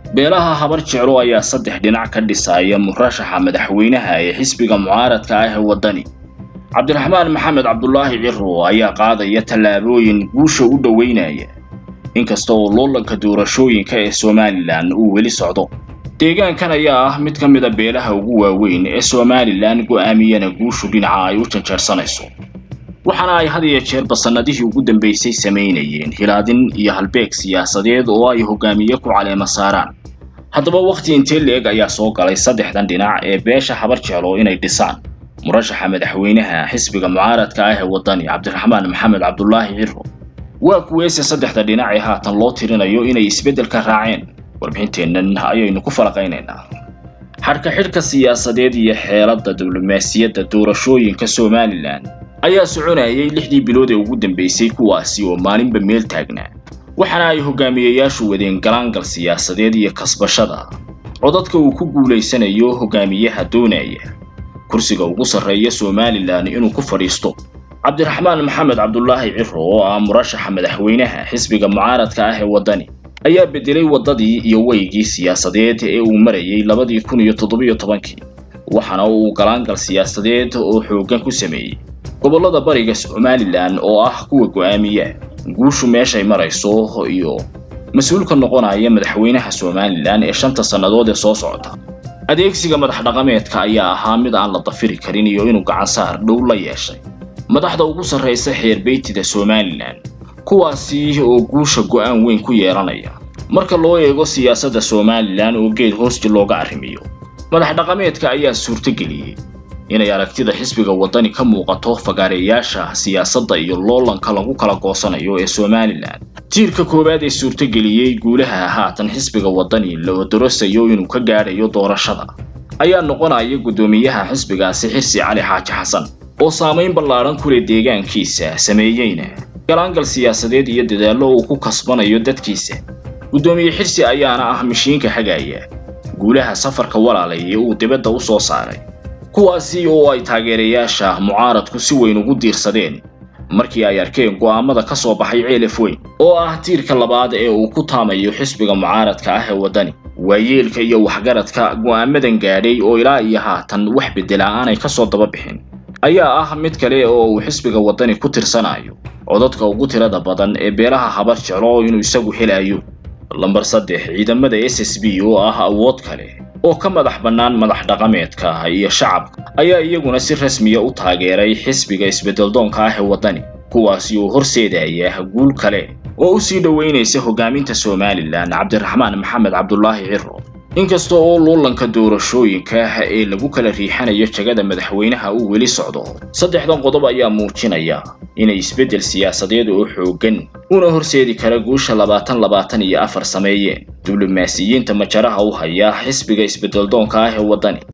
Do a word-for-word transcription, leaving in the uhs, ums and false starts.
beelaha habar jeclo ayaa saddex dhinac ka dhisaya murashaxa madaxweynaha ee xisbiga mucaaradka ah ee wadani cabdiraxmaan maxamed cabdullaahi ciro ayaa qaadaya tallaabooyin guusha u dhaweynaya inkasta oo loolanka doorashooyinka ee Somaliland uu weli socdo deegaankan ayaa ah mid ka mid ah beelaha ugu waaweyn ee Somaliland go'aamiyana guushu dhinaca ay u janjeersanayso waxaana ay had iyo jeer basanadihii ugu dambeysay sameynayeen hilaadin iyo halbeeg siyaasadeed oo ay hogaamiye ku caleema saaraan haddaba waqti intee leeg ayaa soo galay saddexdan dhinac ee beesha habar jeclo inay dhisaan murashaxa madaxweynaha xisbiga mucaaradka ah ee wadani cabdiraxmaan maxamed cabdullaahi ciro waa kuweese saddexda dhinac ee haatan loo tirinayo inay isbeddel ka raaceen warbixinteennan ayaynu ku falaqaynaynaa xarka xidhka siyaasadeed iyo xeeladda diblomaasiyadda doorashooyinka Somaliland ayaa soconayay lixdii bilood ee ugu dambeysay kuwaasi oo maalinba meel taagnaa waxaana ay hogaamiyeyaashu wadeen galaangal siyaasadeed iyo kasbashada codadka uu ku guuleysanayo hogaamiyaha doonaya kursiga ugu sarreeya Somaliland inuu ku fadhiisto cabdiraxmaan maxamed cabdullaahi ciro oo ah murashaxa madaxweynaha xisbiga mucaaradka ah ee wadani ayaa bedelay wadadii iyo waygii siyaasadeed ee uu marayay labadii kun iyo toddoba iyo tobankii waxaana uu galaangal siyaasadeed oo xooggan ku sameeyay gobollada bariga Somaliland oo ah kuwa go'aamiya guushu meeshay marayso iyo mas'uulka noqonaya madaxweynaha Somaliland ee shanta sanadood ee soo socota adeegsiga madax dhaqameedka ayaa ahaa mid aan la dafiri karin iyo inuu gacan saar dhow la yeeshay madaxda ugu sarreysa xeer beeytida Somaliland kuwaasi oo guusha go'aan weyn ku yeelanaya marka loo eego siyaasadda Somaliland oo geed hoosti looga arrimiyo madax dhaqameedka ayaa suurtageliyay inay aragtida xisbiga wadani ka muuqato fagaareyaasha siyaasadda iyo loolanka lagu kala goosanayo ee Somaliland tiirka koowaad ee suurtageliyay guulaha haatan xisbiga wadani loo dorosayo inuu ka gaarayo doorashada ayaa noqonaya gudoomiyaha xisbigaasi Xirsi Cali Xaaji Xasan oo saameyn ballaaran ku leh deegaankiisa sameeyayna galaangal siyaasadeed iyo dadaallo uu ku kasbanayo dadkiisa gudoomiye Xirsi ayaana ah mishiinka xagaaya guulaha safarka walaalay ee uu dibadda u soo saaray kuwaasi oo ay taageerayaasha mucaaradku si weyn ugu diirsadeen markii ay arkeen go'aamada ka soo baxay ceelaf weyn oo ah tiirka labaad ee uu ku taamayo xisbiga mucaaradka ah ee wadani waayeelka iyo waxgaradka go'aamadan gaadhay oo ilaa iyo haatan wax bedel aan ay ka soo daba bixin ayaa ah mid kale oo uu xisbiga wadani ku tirsanayo codadka ugu tirada badan ee beelaha habar jeclo inuu isagu helayo lambar saddex ciidamada S S B oo ah awood kale oo ka madax bannaan madax dhaqameedka iyo shacabka ayaa iyaguna si rasmi ah u taageeray xisbiga isbedel doonka ah ee wadani kuwaasi oo horseedaya guul kale oo u sii dhaweynaysa hogaaminta Somaliland cabdiraxmaan maxamed cabdullaahi ciro inkasta oo loolanka doorashooyinka ee lagu kala riixanayo jagada madaxweynaha uu weli socdo saddexdan qodob ayaa muujinaya inay isbeddel siyaasadeed oo xooggan una horseedi kara guusha labaatan labaatan iyo afar sameeyeen diblomaasiyiinta majaraha u haya xisbiga isbedel doonka ah ee wadani